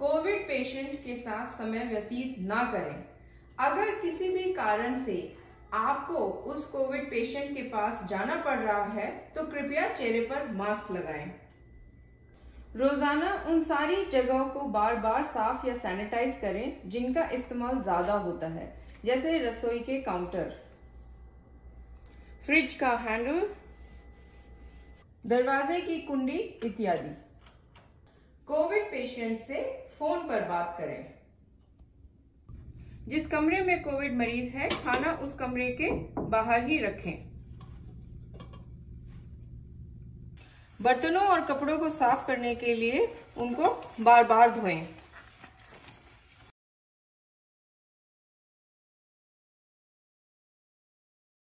Covid patient के साथ समय व्यतीत ना करें। अगर किसी भी कारण से आपको उस कोविड पेशेंट के पास जाना पड़ रहा है तो कृपया चेहरे पर मास्क लगाएं। रोजाना उन सारी जगहों को बार बार साफ या सैनिटाइज करें जिनका इस्तेमाल ज्यादा होता है, जैसे रसोई के काउंटर, फ्रिज का हैंडल, दरवाजे की कुंडी इत्यादि। कोविड पेशेंट से फोन पर बात करें। जिस कमरे में कोविड मरीज है, खाना उस कमरे के बाहर ही रखें। बर्तनों और कपड़ों को साफ करने के लिए उनको बार बार धोएं।